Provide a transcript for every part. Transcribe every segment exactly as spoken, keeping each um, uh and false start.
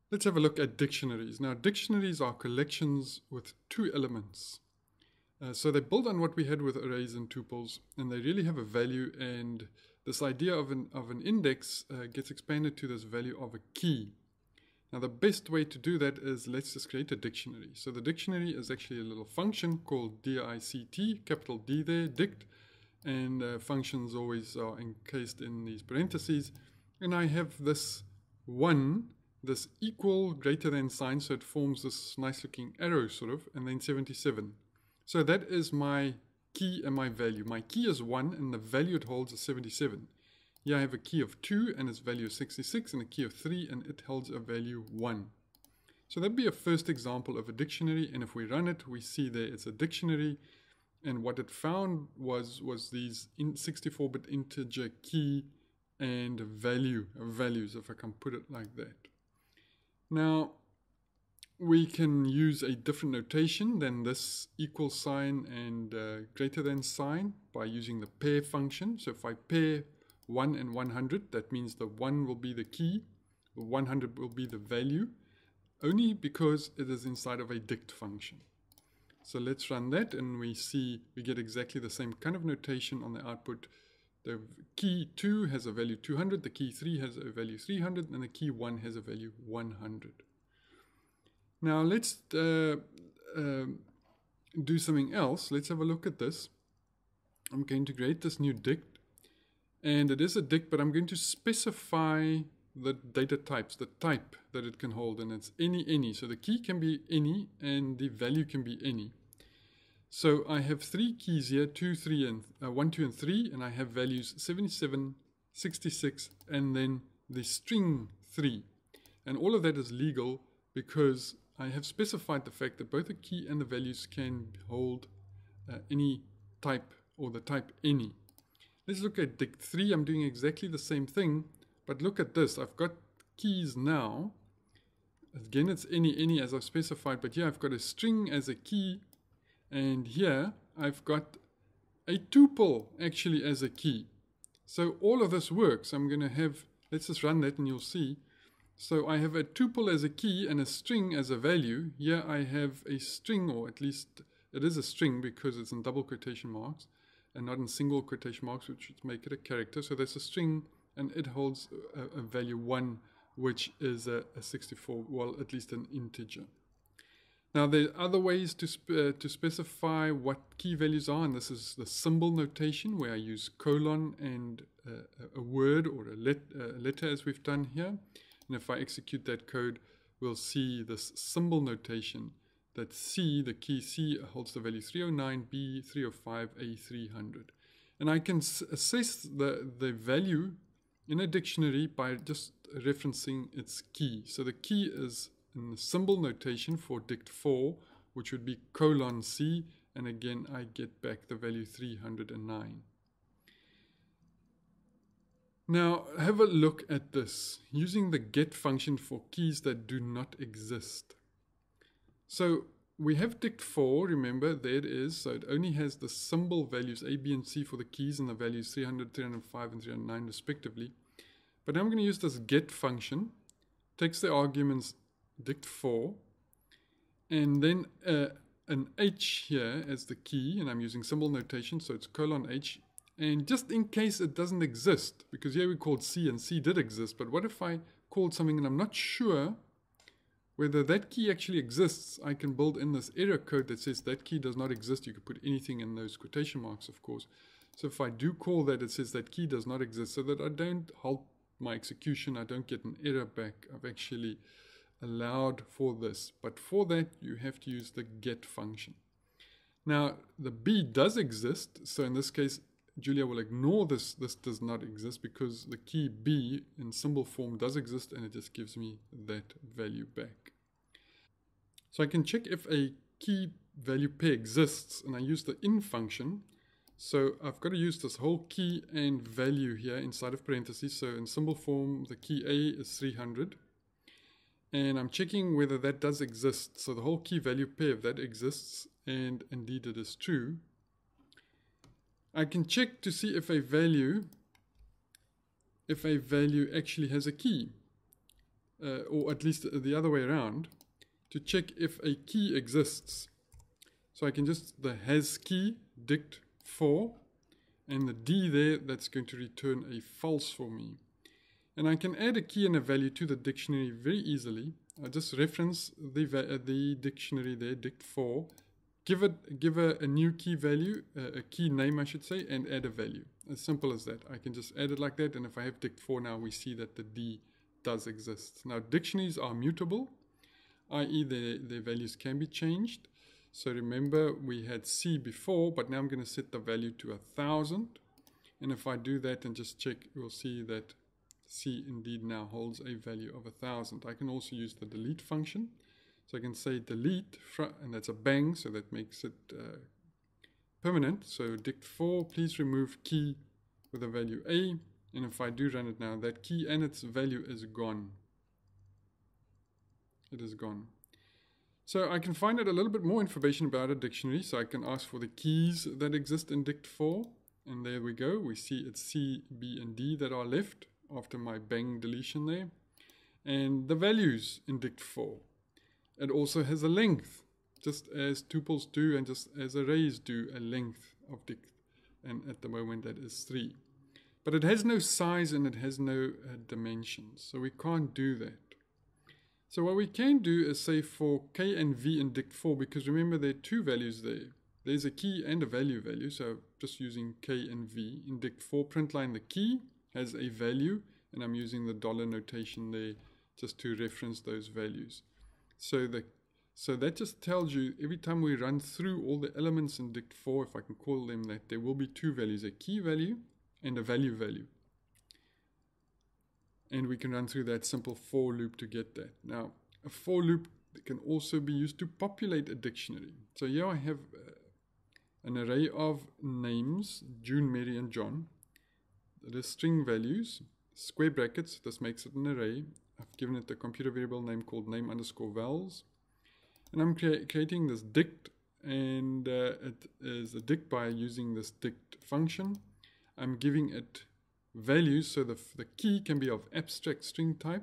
Let's have a look at dictionaries. Now, dictionaries are collections with two elements. Uh, so they build on what we had with arrays and tuples, and they really have a value, and this idea of an, of an index uh, gets expanded to this value of a key. Now, the best way to do that is let's just create a dictionary. So the dictionary is actually a little function called dict, capital D there, dict, and uh, functions always are encased in these parentheses. And I have this one, this equal greater than sign, so it forms this nice looking arrow sort of, and then seventy-seven. So that is my key and my value. My key is one and the value it holds is seventy-seven. Here I have a key of two and its value is sixty-six, and a key of three and it holds a value one. So that'd be a first example of a dictionary, and if we run it, we see there it's a dictionary, and what it found was, was these sixty-four bit integer key and value values, if I can put it like that. Now, we can use a different notation than this equal sign and uh, greater than sign by using the pair function. So if I pair one and one hundred, that means the one will be the key, the one hundred will be the value, only because it is inside of a dict function. So let's run that, and we see we get exactly the same kind of notation on the output. The key two has a value two hundred, the key three has a value three hundred, and the key one has a value one hundred. Now let's uh, uh, do something else. Let's have a look at this. I'm going to create this new dict, and it is a dict, but I'm going to specify the data types, the type that it can hold, and it's any, any. So the key can be any, and the value can be any. So I have three keys here, two, three, and uh, one, two, and three, and I have values seventy-seven, sixty-six, and then the string three. And all of that is legal because I have specified the fact that both the key and the values can hold uh, any type, or the type any. Let's look at dict three. I'm doing exactly the same thing, but look at this. I've got keys now. Again, it's any, any as I've specified, but here I've got a string as a key, and here I've got a tuple actually as a key. So all of this works. I'm going to have, let's just run that and you'll see. So I have a tuple as a key and a string as a value. Here I have a string, or at least it is a string because it's in double quotation marks and not in single quotation marks, which would make it a character. So there's a string and it holds a, a value one, which is a, a sixty-four, well, at least an integer. Now there are other ways to, sp uh, to specify what key values are, and this is the symbol notation where I use colon and uh, a word or a let, uh, letter as we've done here. And if I execute that code, we'll see this symbol notation that C, the key C, holds the value three oh nine, B three oh five, A three hundred. And I can assess the, the value in a dictionary by just referencing its key. So the key is in the symbol notation for dict four, which would be colon C, and again I get back the value three hundred nine. Now have a look at this, using the get function for keys that do not exist. So we have dict four, remember, there it is, so it only has the symbol values A, B, and C for the keys, and the values three hundred, three hundred five, and three hundred nine respectively. But now I'm going to use this get function, takes the arguments dict four, and then uh, an H here as the key, and I'm using symbol notation, so it's colon H. And just in case it doesn't exist, because here we called C and C did exist, but what if I called something and I'm not sure whether that key actually exists, I can build in this error code that says that key does not exist. You could put anything in those quotation marks, of course. So if I do call that, it says that key does not exist, so that I don't halt my execution, I don't get an error back. I've actually allowed for this, but for that you have to use the get function. Now the B does exist, so in this case Julia will ignore this, this does not exist, because the key B in symbol form does exist, and it just gives me that value back. So I can check if a key value pair exists, and I use the in function. So I've got to use this whole key and value here inside of parentheses. So in symbol form, the key A is three hundred. And I'm checking whether that does exist. So the whole key value pair, if that exists, and indeed it is true, I can check to see if a value, if a value actually has a key. uh, or at least the other way around, to check if a key exists. So I can just, the has key, dict four, and the D there, that's going to return a false for me. And I can add a key and a value to the dictionary very easily. I just reference the, uh, the dictionary there, dict four, give it give a, a new key value, uh, a key name I should say, and add a value. As simple as that. I can just add it like that, and if I have dict four now, we see that the D does exist. Now dictionaries are mutable, that is their, their values can be changed. So remember we had C before, but now I'm going to set the value to a thousand. And if I do that and just check, we'll see that C indeed now holds a value of a thousand. I can also use the delete function. So I can say delete, and that's a bang, so that makes it uh, permanent. So dict four, please remove key with a value A. And if I do run it now, that key and its value is gone. It is gone. So I can find out a little bit more information about a dictionary. So I can ask for the keys that exist in dict four. And there we go. We see it's C, B, and D that are left after my bang deletion there. And the values in dict four. It also has a length, just as tuples do and just as arrays do, a length of dict. And at the moment that is three. But it has no size and it has no uh, dimensions. So we can't do that. So what we can do is say for K and V in dict four, because remember there are two values there. There's a key and a value value, so just using K and V. In dict four, print line, the key has a value, and I'm using the dollar notation there just to reference those values. So, the, so that just tells you every time we run through all the elements in dict four, if I can call them that, there will be two values, a key value and a value value. And we can run through that simple for loop to get that. Now, a for loop can also be used to populate a dictionary. So here I have uh, an array of names, June, Mary, and John. That is string values, square brackets, this makes it an array. I've given it a computer variable name called name underscore vowels. And I'm crea creating this dict, and uh, it is a dict by using this dict function. I'm giving it values, so the, the key can be of abstract string type,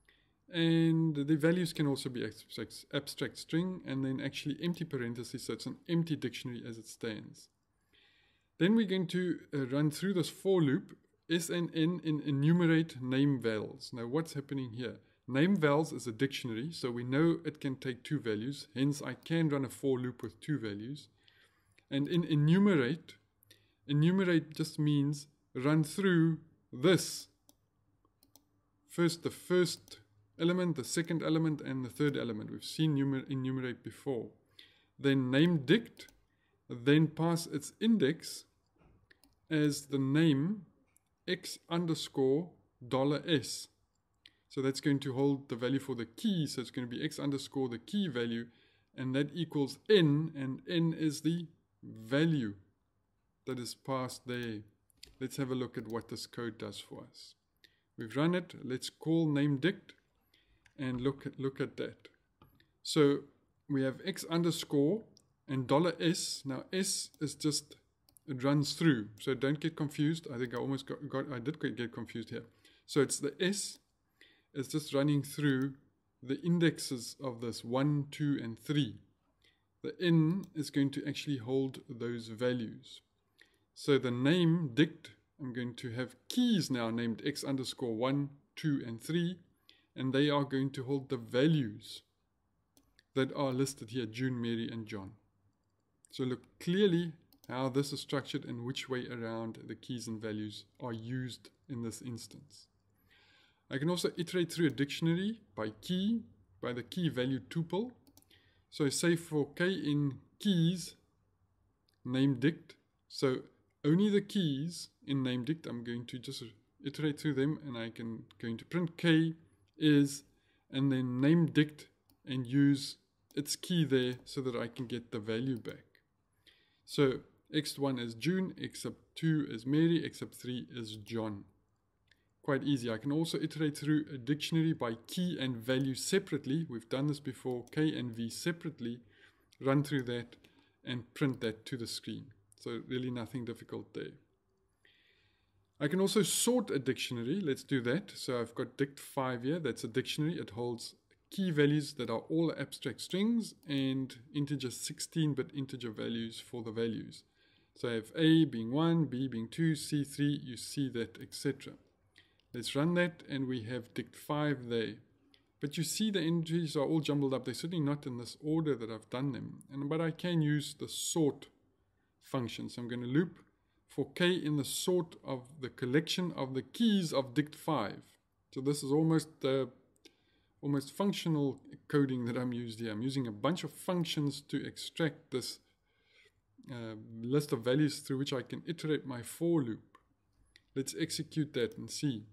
and the values can also be abstract, abstract string, and then actually empty parentheses, so it's an empty dictionary as it stands. Then we're going to uh, run through this for loop, S and N in enumerate name vowels. Now what's happening here? Name vowels is a dictionary, so we know it can take two values, hence I can run a for loop with two values. And in enumerate, enumerate just means run through this. First the first element, the second element, and the third element. We've seen enumerate before. Then name dict, then pass its index as the name x underscore dollar s. So that's going to hold the value for the key, so it's going to be x underscore the key value, and that equals n, and n is the value that is passed there. Let's have a look at what this code does for us. We've run it. Let's call name dict and look at, look at that. So we have x underscore and dollar s. Now s is just, it runs through. So don't get confused. I think I almost got, got I did get confused here. So it's the s is just running through the indexes of this one, two, and three. The n is going to actually hold those values. So the name dict, I'm going to have keys now named x underscore one, two, and three, and they are going to hold the values that are listed here, June, Mary, and John. So look clearly how this is structured and which way around the keys and values are used in this instance. I can also iterate through a dictionary by key, by the key value tuple. So say for k in keys, name dict, so only the keys in name dict, I'm going to just iterate through them, and I can going to print k is, and then name dict and use its key there so that I can get the value back. So x one is June, x sub two is Mary, x sub three is John. Quite easy. I can also iterate through a dictionary by key and value separately. We've done this before, K and V separately, run through that and print that to the screen. So really nothing difficult there. I can also sort a dictionary. Let's do that. So I've got dict five here. That's a dictionary. It holds key values that are all abstract strings and integer sixteen bit integer values for the values. So I have A being one, B being two, C three, you see that, et cetera. Let's run that and we have dict five there. But you see the entries are all jumbled up. They're certainly not in this order that I've done them. And But I can use the sort function. So I'm going to loop for k in the sort of the collection of the keys of dict five. So this is almost uh, almost functional coding that I'm using here. I'm using a bunch of functions to extract this uh, list of values through which I can iterate my for loop. Let's execute that and see.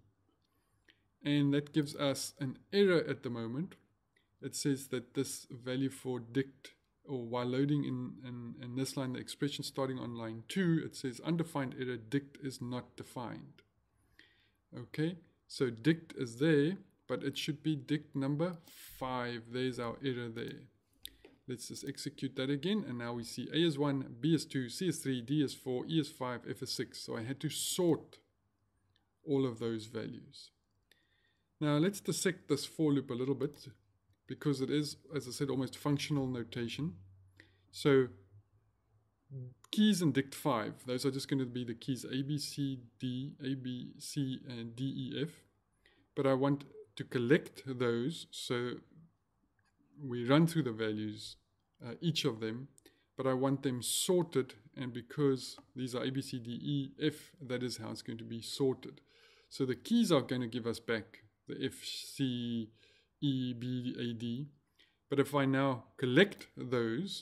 And that gives us an error at the moment. It says that this value for dict, or while loading in, in, in this line, the expression starting on line two, it says undefined error, dict is not defined. Okay, so dict is there, but it should be dict number five. There's our error there. Let's just execute that again, and now we see A is one, B is two, C is three, D is four, E is five, F is six. So I had to sort all of those values. Now let's dissect this for loop a little bit, because it is, as I said, almost functional notation. So keys in dict five, those are just going to be the keys A, B, C, D, A, B, C, and D, E, F. But I want to collect those, so we run through the values, uh, each of them, but I want them sorted, and because these are A, B, C, D, E, F, that is how it's going to be sorted. So the keys are going to give us back the F, C, E, B, A, D. But if I now collect those,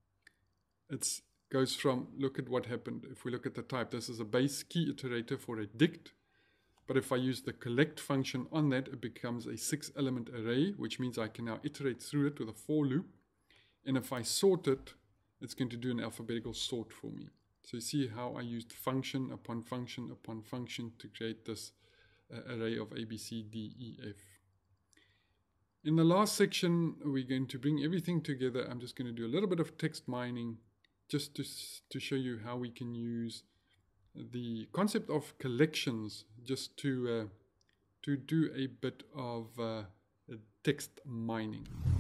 it goes from, look at what happened. If we look at the type, this is a base key iterator for a dict. But if I use the collect function on that, it becomes a six element array, which means I can now iterate through it with a for loop. And if I sort it, it's going to do an alphabetical sort for me. So you see how I used function upon function upon function to create this uh, array of A, B, C, D, E, F. In the last section, we're going to bring everything together. I'm just going to do a little bit of text mining just to, to show you how we can use the concept of collections just to, uh, to do a bit of uh, text mining.